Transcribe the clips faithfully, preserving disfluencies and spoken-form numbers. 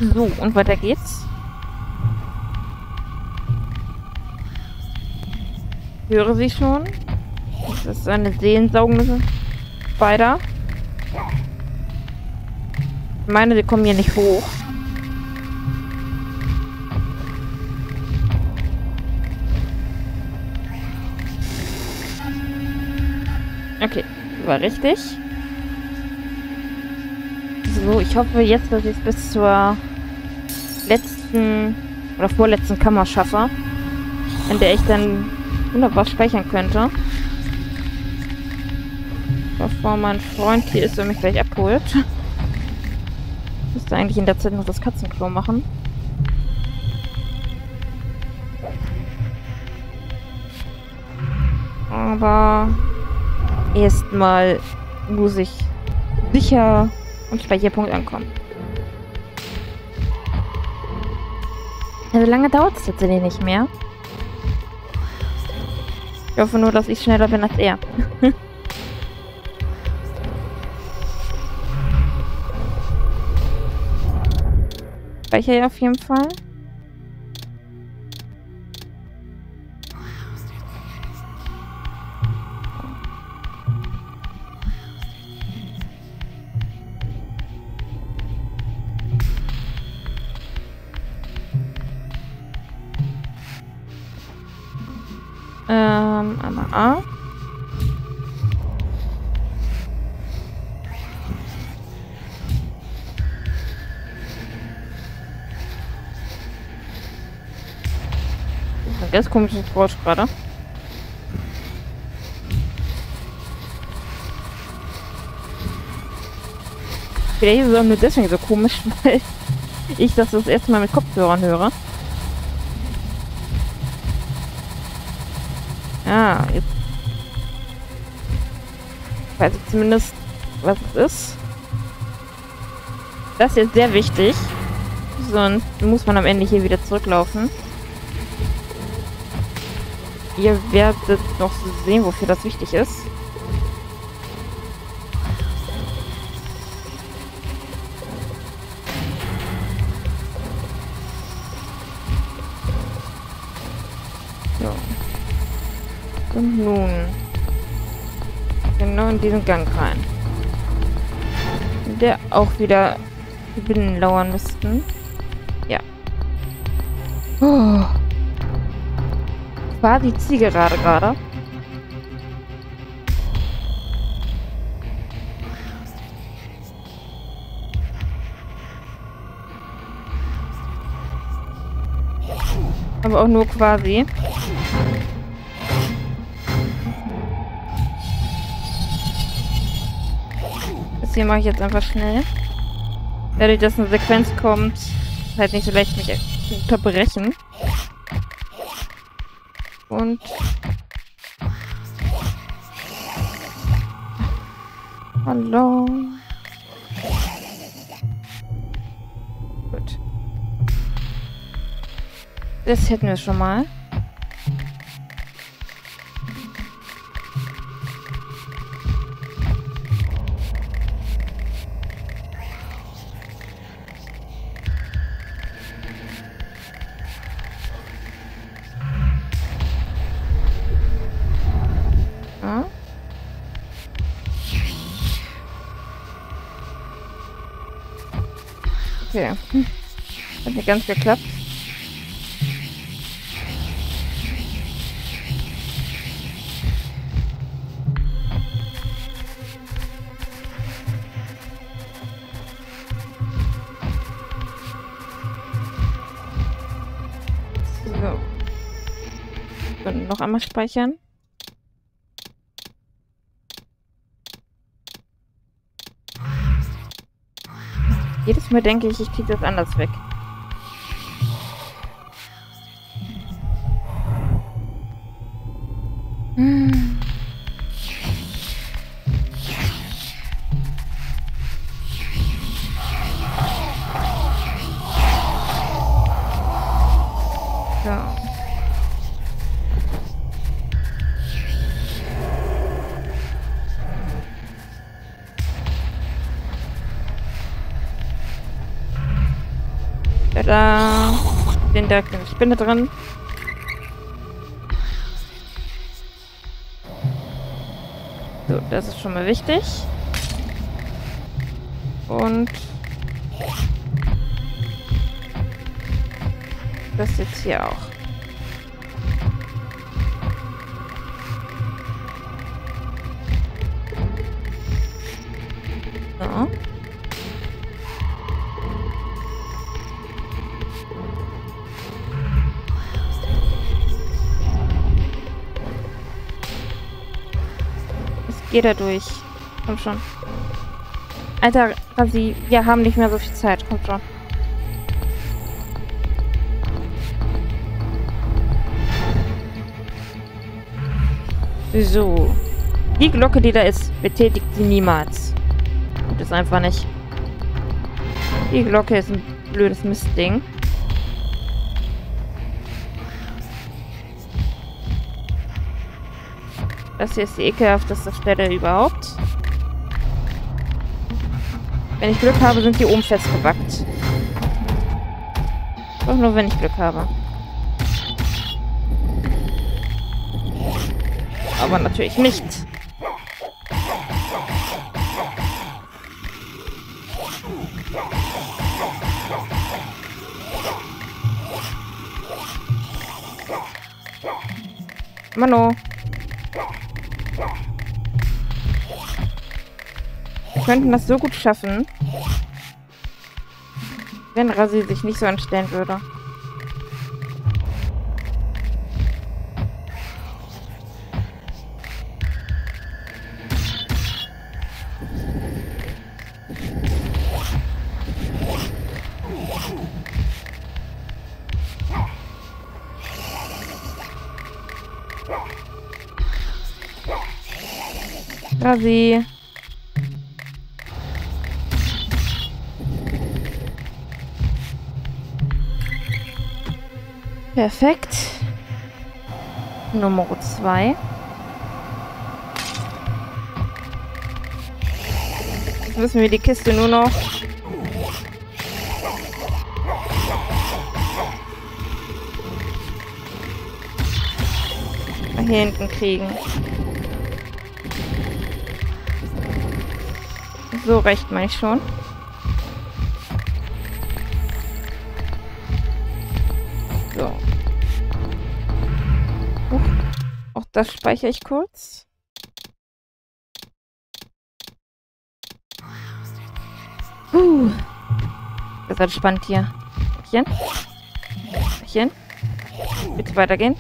So, und weiter geht's. Ich höre sie schon. Das ist eine seelensaugende Spider. Ich meine, sie kommen hier nicht hoch. Okay, war richtig. So, ich hoffe jetzt, dass ich es bis zur letzten oder vorletzten Kammer schaffe, in der ich dann wunderbar speichern könnte. Bevor mein Freund hier ist und mich gleich abholt. Ich müsste eigentlich in der Zeit noch das Katzenklo machen. Aber erstmal muss ich sicher am Speicherpunkt ankommen. Also lange dauert es tatsächlich nicht mehr. Ich hoffe nur, dass ich schneller bin als er. Speicher ja auf jeden Fall. Ähm, einmal A. Ein ganz komisches Geräusch gerade. Vielleicht ist es auch nur deswegen so komisch, weil ich das das erste Mal mit Kopfhörern höre. Ja, jetzt weiß ich zumindest, was es ist. Das ist jetzt sehr wichtig. Sonst muss man am Ende hier wieder zurücklaufen. Ihr werdet noch sehen, wofür das wichtig ist. So. Und nun genau in diesen Gang rein. Der auch wieder die Binnen lauern müssten. Ja. Oh. War die Zielgerade gerade. Aber auch nur quasi. Das hier mache ich jetzt einfach schnell. Dadurch, dass eine Sequenz kommt, ist halt nicht so leicht mich zu unterbrechen. Und hallo. Gut. Das hätten wir schon mal. Ja. Okay. Hm. Hat nicht ganz geklappt. So. Und noch einmal speichern. Jedes Mal denke ich, ich kriege das anders weg. Hm. So. Da den direkt in die Spinne drin. So, das ist schon mal wichtig. Und das jetzt hier auch. So. Geh da durch. Komm schon. Alter, Rasi, wir haben nicht mehr so viel Zeit. Komm schon. So. Die Glocke, die da ist, betätigt sie niemals. Tut es einfach nicht. Die Glocke ist ein blödes Mistding. Das hier ist die ekelhafteste Stelle überhaupt. Wenn ich Glück habe, sind die oben festgebackt. Doch nur, wenn ich Glück habe. Aber natürlich nicht. Mano. Wir könnten das so gut schaffen, wenn Rasi sich nicht so anstellen würde. Rasi. Perfekt. Nummer zwei. Jetzt müssen wir die Kiste nur noch hier hinten kriegen. So reicht meine ich schon. So. Uh, auch das speichere ich kurz. Uh. Das wird spannend hier. Mädchen. Mädchen. Bitte weitergehen.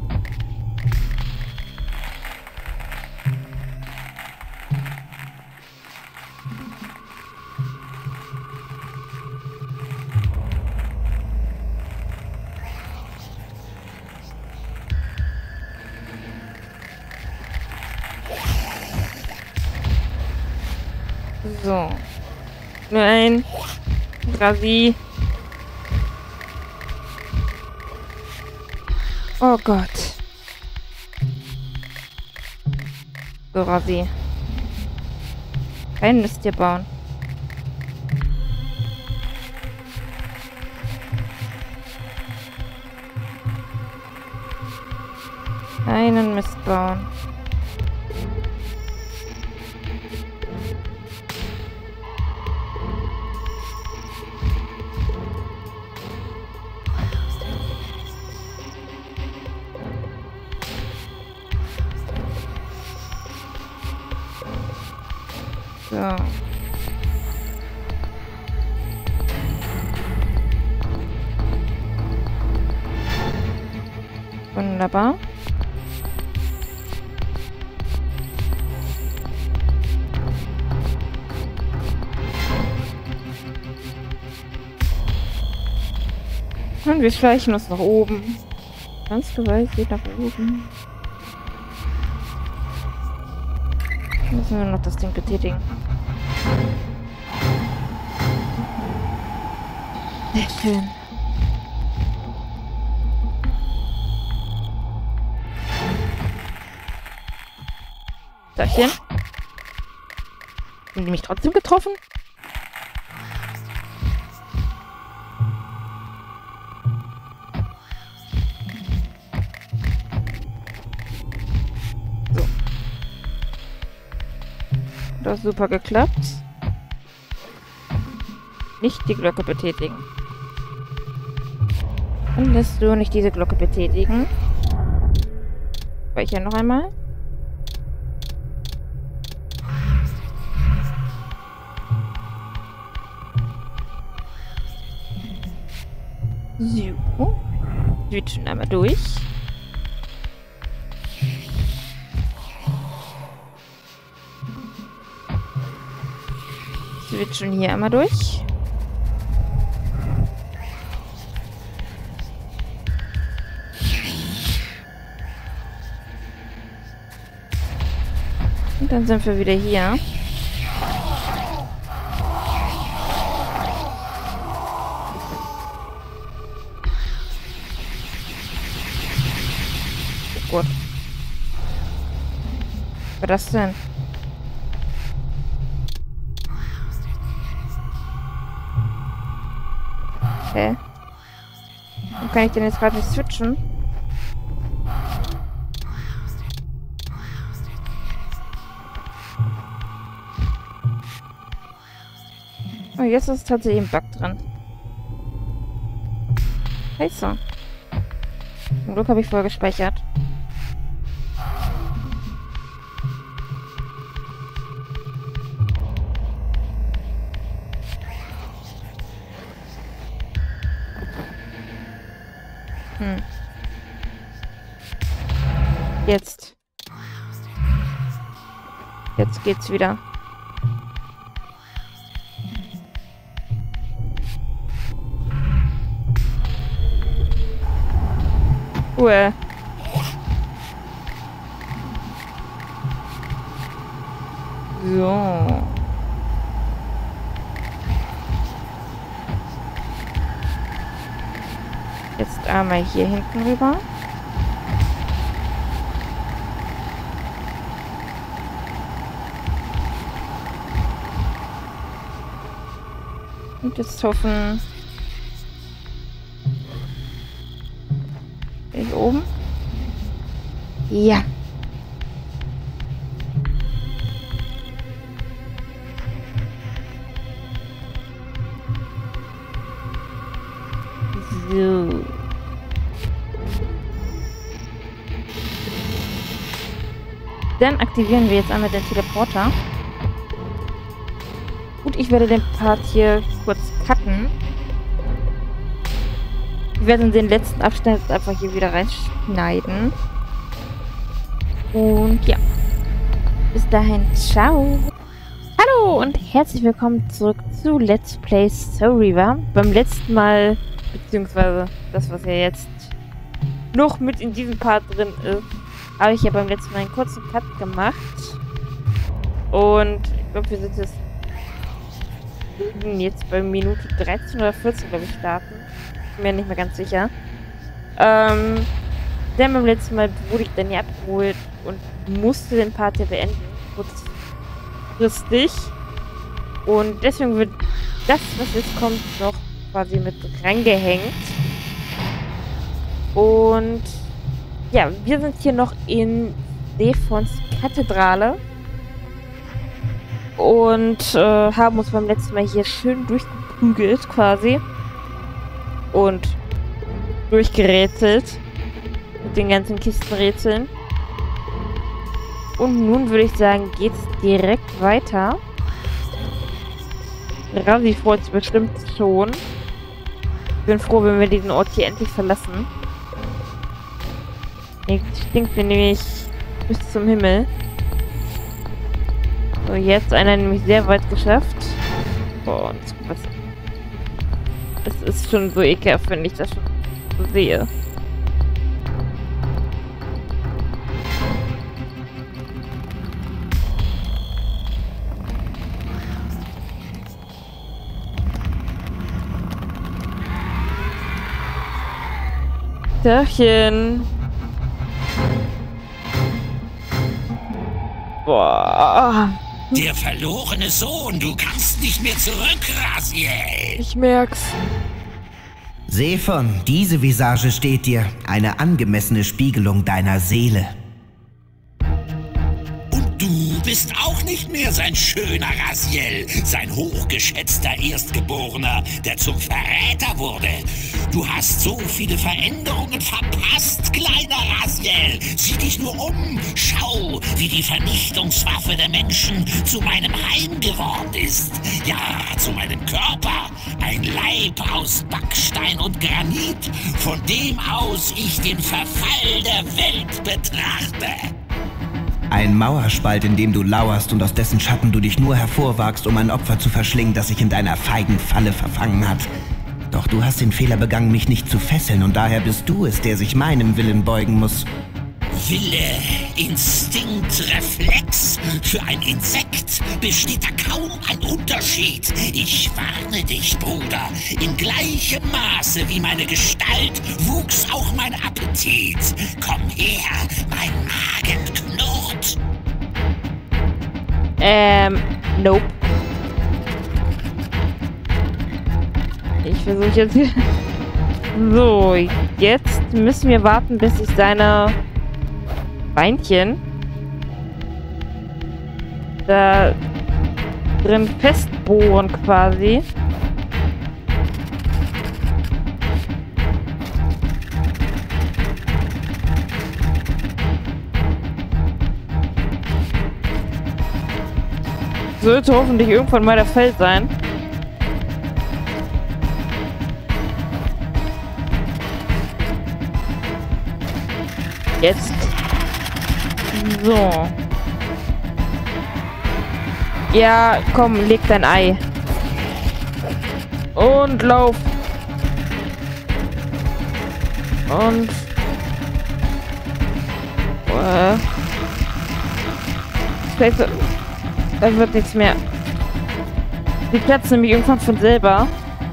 So. Nein. Rasi. Oh Gott. So, Rasi. Kein Mist hier bauen. Keinen Mist bauen. So. Wunderbar. Und wir schleichen uns nach oben. Ganz gewaltig nach oben. Müssen wir noch das Ding betätigen. Sehr schön. Dachchen. Haben die mich trotzdem getroffen? Hat auch super geklappt. Nicht die Glocke betätigen. Und lässt du nicht diese Glocke betätigen. Speichern noch einmal. So. Switchen einmal durch. Switchen hier einmal durch. Und dann sind wir wieder hier. Oh Gott. Was war das denn? Okay. Warum kann ich denn jetzt gerade nicht switchen? Oh, jetzt ist tatsächlich ein Bug drin. Scheiße. Zum Glück habe ich vorher gespeichert. Hm. Jetzt. Jetzt geht's wieder. Ruhe. So. Jetzt einmal hier hinten rüber. Und jetzt hoffen... Bin ich oben? Ja. So. Dann aktivieren wir jetzt einmal den Teleporter. Gut, ich werde den Part hier kurz cutten. Wir werden den letzten Abschnitt einfach hier wieder reinschneiden. Und ja. Bis dahin, ciao. Hallo und herzlich willkommen zurück zu Let's Play Soul Reaver. Beim letzten Mal, beziehungsweise das, was ja jetzt noch mit in diesem Part drin ist, habe ich ja beim letzten Mal einen kurzen Cut gemacht. Und ich glaube, wir sind jetzt, jetzt bei Minute dreizehn oder vierzehn, glaube ich, starten. Bin mir nicht mehr ganz sicher. Ähm, denn beim letzten Mal wurde ich dann ja abgeholt und musste den Part ja beenden. Kurzfristig. Und deswegen wird das, was jetzt kommt, noch quasi mit rangehängt. Und ja, wir sind hier noch in Zephons Kathedrale. Und äh, haben uns beim letzten Mal hier schön durchgeprügelt quasi. Und durchgerätselt. Mit den ganzen Kistenrätseln. Und nun würde ich sagen, geht's direkt weiter. Rasi freut sich bestimmt schon. Ich bin froh, wenn wir diesen Ort hier endlich verlassen. Hier stinkt mir nämlich bis zum Himmel. So, jetzt einer nämlich sehr weit geschafft. Boah, und was. Es ist schon so ekelhaft, wenn ich das schon so sehe. Törchen. Boah. Der verlorene Sohn, du kannst nicht mehr zurück, Raziel. Ich merk's. Zephon, diese Visage steht dir, eine angemessene Spiegelung deiner Seele. Und du bist auch nicht mehr sein schöner Raziel, sein hochgeschätzter Erstgeborener, der zum Verräter wurde. Du hast so viele Veränderungen verpasst, kleiner Raziel. Sieh dich nur um. Schau, wie die Vernichtungswaffe der Menschen zu meinem Heim geworden ist. Ja, zu meinem Körper. Ein Leib aus Backstein und Granit, von dem aus ich den Verfall der Welt betrachte. Ein Mauerspalt, in dem du lauerst und aus dessen Schatten du dich nur hervorwagst, um ein Opfer zu verschlingen, das sich in deiner feigen Falle verfangen hat. Doch du hast den Fehler begangen, mich nicht zu fesseln, und daher bist du es, der sich meinem Willen beugen muss. Wille, Instinkt, Reflex. Für ein Insekt besteht da kaum ein Unterschied. Ich warne dich, Bruder. In gleichem Maße wie meine Gestalt wuchs auch mein Appetit. Komm her, mein Magen knurrt. Ähm, nope. Ich versuche jetzt hier... So, jetzt müssen wir warten, bis ich seine Beinchen da drin festbohren quasi. Sollte hoffentlich irgendwann mal der Fall sein. Jetzt. So. Ja, komm, leg dein Ei. Und lauf. Und... Äh. Scheiße. Da wird nichts mehr. Die platzen nämlich irgendwann von selber.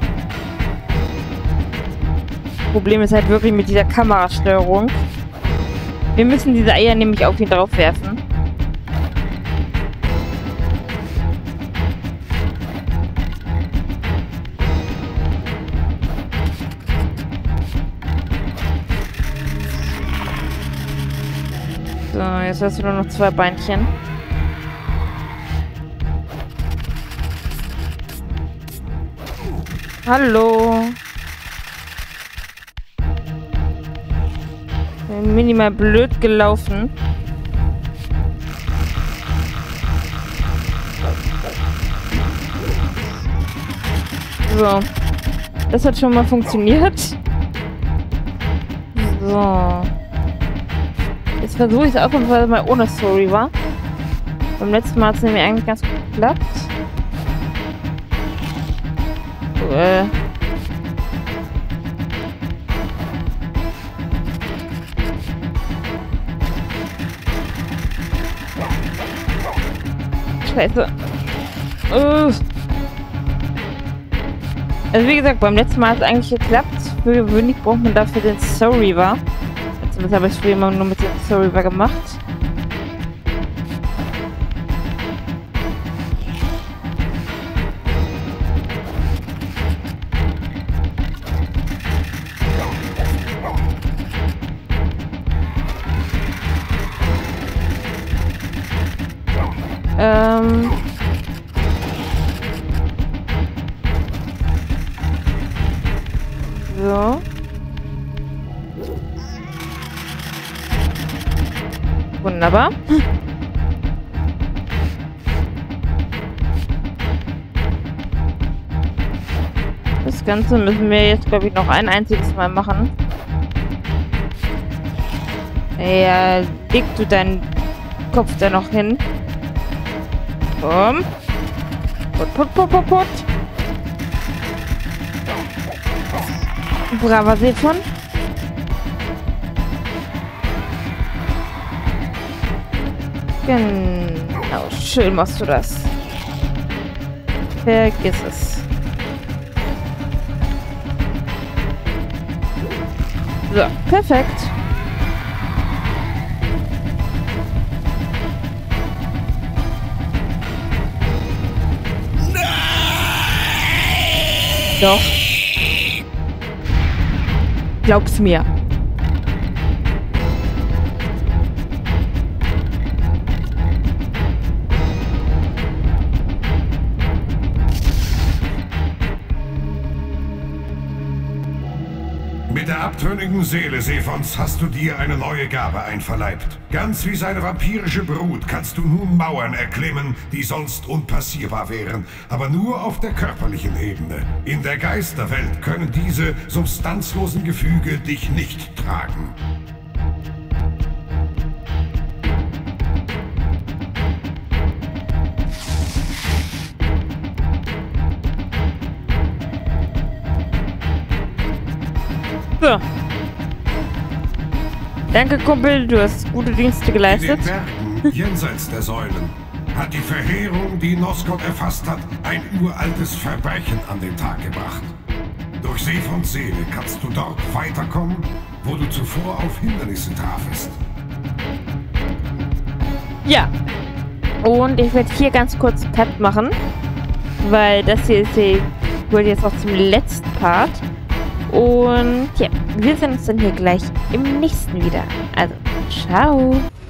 Problem ist halt wirklich mit dieser Kamerasteuerung. Wir müssen diese Eier nämlich auf ihn drauf werfen. So, jetzt hast du nur noch zwei Beinchen. Hallo. Minimal blöd gelaufen. So. Das hat schon mal funktioniert. So. Jetzt versuche ich es auch mal ohne Story, war. Beim letzten Mal hat es nämlich eigentlich ganz gut geklappt. So, äh. Scheiße. Uh. Also wie gesagt, beim letzten Mal hat es eigentlich geklappt. Für gewöhnlich braucht man dafür den Soul Reaver. Zumindest habe ich es früher immer nur mit dem Soul Reaver gemacht. Ähm... So. Wunderbar. Das Ganze müssen wir jetzt, glaube ich, noch ein einziges Mal machen. Ja, leg du deinen Kopf da noch hin. Komm. Put, put, put, put, put. Braver Seefon. Genau, schön machst du das. Vergiss es. So, perfekt. Nein! Doch. Glaub's mir. Mit der abtrünnigen Seele Sephons hast du dir eine neue Gabe einverleibt. Ganz wie seine vampirische Brut kannst du nun Mauern erklimmen, die sonst unpassierbar wären, aber nur auf der körperlichen Ebene. In der Geisterwelt können diese substanzlosen Gefüge dich nicht tragen. So. Danke, Kumpel, du hast gute Dienste geleistet. In den Bergen, jenseits der Säulen, hat die Verheerung, die Nosgoth erfasst hat, ein uraltes Verbrechen an den Tag gebracht. Durch Sephons Seele kannst du dort weiterkommen, wo du zuvor auf Hindernisse trafest. Ja. Und ich werde hier ganz kurz einen Cut machen, weil das hier ist die, wohl jetzt auch zum letzten Part. Und ja, wir sehen uns dann hier gleich im nächsten wieder. Also, ciao!